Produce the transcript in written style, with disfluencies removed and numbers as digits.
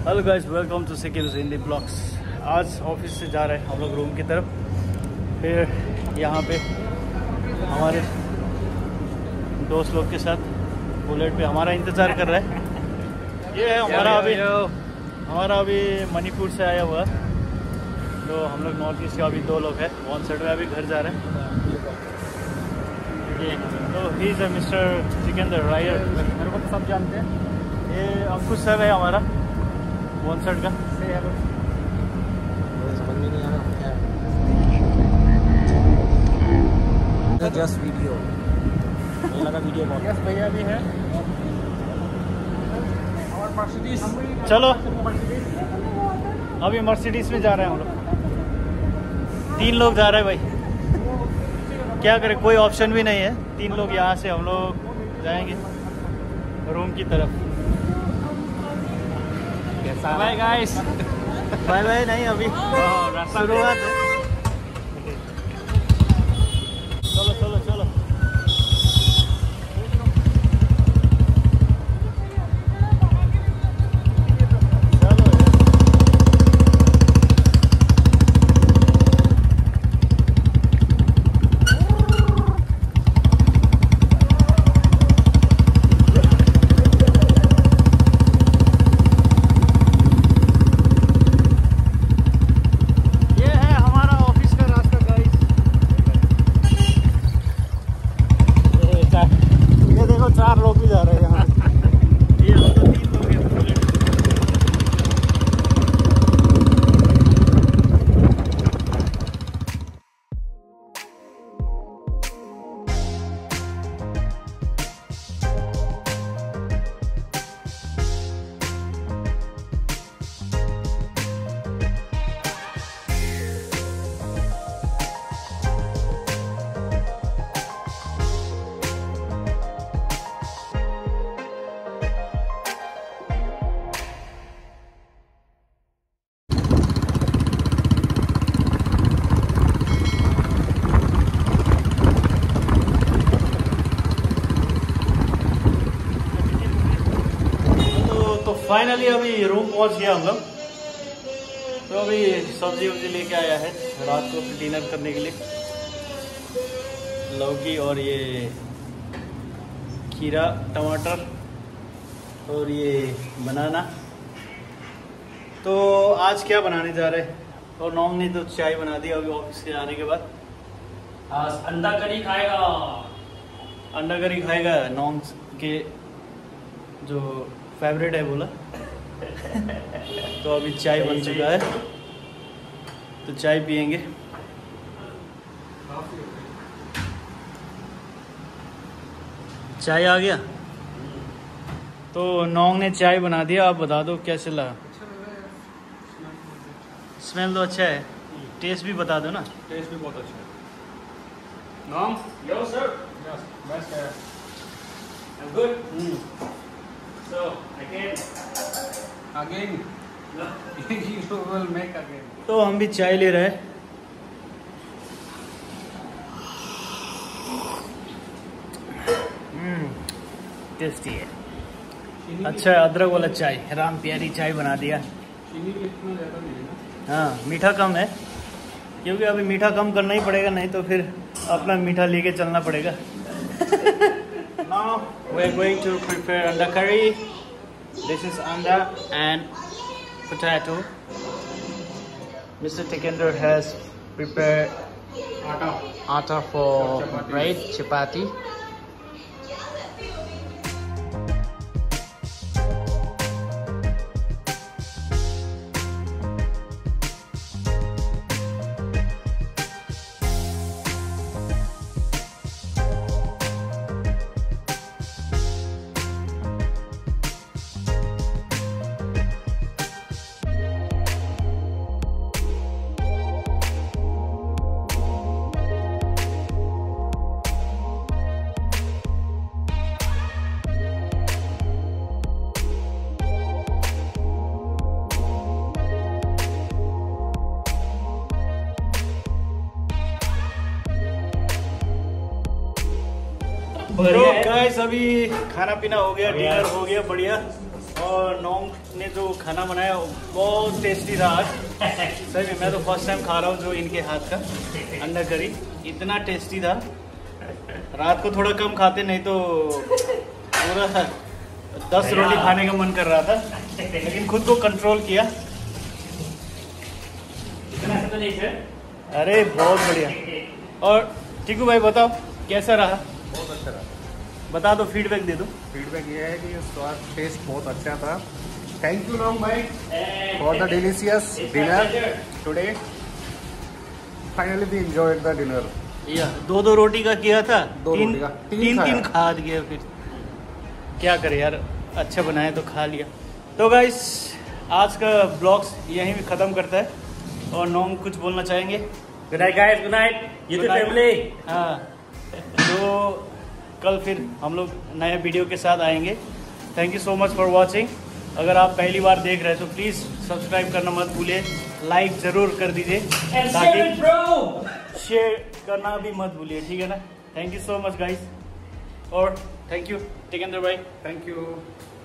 Hello guys, welcome to Sikkim's Hindi blogs. आज office से जा रहे हैं हम लोग रूम की तरफ। फिर यहाँ पे हमारे दोस्त लोग के साथ बुलेट पे हमारा इंतज़ार कर रहा है। ये है हमारा अभी मणिपुर से आया हुआ। तो हम लोग नॉर्थ ईस्ट के अभी 2 लोग हैं। वन साइड में अभी घर जा रहे हैं। ये तो he is mister Sikandar Rayar, मेरे को तो सब जानते हैं। ये अंकुश सर है हमारा वन साइड का। समझ में नहीं आ रहा क्या जस्ट वीडियो लगा वीडियो कॉल। यस भैया भी है। चलो अभी मर्सिडीज में जा रहे हैं हम लोग। 3 लोग जा रहे हैं भाई, क्या करें, कोई ऑप्शन भी नहीं है। 3 लोग यहाँ से हम लोग जाएंगे रूम की तरफ। बाय गाइस, बाय बाय नहीं, अभी शुरुआत है। चलो चलो चलो फाइनली अभी रूम पहुंच गया हम लोग। तो अभी सब्जी वब्जी लेके आया है रात को डिनर करने के लिए। लौकी और ये खीरा टमाटर और ये बनाना। तो आज क्या बनाने जा रहे हैं? और नॉम ने तो चाय बना दी अभी ऑफिस से आने के बाद। आज अंडा करी खाएगा। अंडा करी खाएगा, नॉम के जो फेवरेट है बोला। तो अभी चाय बन चुका है, तो चाय पियेंगे। चाय आ गया तो नौंग ने चाय बना दिया। आप बता दो क्या चला। स्मेल तो अच्छा है, टेस्ट भी बता दो ना। टेस्ट भी बहुत अच्छा है। नॉम, यो सर, यस बेस्ट है। I am good. So again you will make again। तो हम भी चाय ले रहे हैं। टेस्टी है, अच्छा है। अदरक वाला चाय, राम प्यारी चाय बना दिया। चीनी भी इतना ज़्यादा नहीं है ना। हाँ, मीठा कम है, क्योंकि अभी मीठा कम करना ही पड़ेगा, नहीं तो फिर अपना मीठा लेके चलना पड़ेगा। Now we are going to prepare anda curry. This is anda and potato. Mr. Tikender has prepared atta for bread, chapati. तो गाइस अभी खाना पीना हो गया, डिनर हो गया बढ़िया। और नॉन्ग ने जो खाना बनाया बहुत टेस्टी था आज। सही में मैं तो फर्स्ट टाइम खा रहा हूँ जो इनके हाथ का अंडा करी, इतना टेस्टी था। रात को थोड़ा कम खाते, नहीं तो पूरा 10 रोटी खाने का मन कर रहा था, लेकिन खुद को कंट्रोल किया। अरे बहुत बढ़िया। और टीकू भाई बताओ कैसा रहा? बहुत अच्छा रहा। बता दो, फीडबैक दे दो। फीडबैक ये है कि स्वाद टेस्ट बहुत अच्छा था। थैंक यू नॉम भाई for the delicious dinner today. Finally we enjoyed the dinner. या 2 रोटी का किया था, तीन खा दिया। फिर क्या करे यार, अच्छा बनाया तो खा लिया। तो गाइस आज का ब्लॉग्स यहीं भी ख़त्म करता है। और नॉम कुछ बोलना चाहेंगे? Good night guys, good night YouTube family. हाँ, तो कल फिर हम लोग नए वीडियो के साथ आएंगे। Thank you so much for watching. अगर आप पहली बार देख रहे हैं तो प्लीज़ सब्सक्राइब करना मत भूलिए, लाइक ज़रूर कर दीजिए, ताकि शेयर करना भी मत भूलिए, ठीक है ना? Thank you so much guys, और थैंक यू टिकेंद्र भाई। Thank you.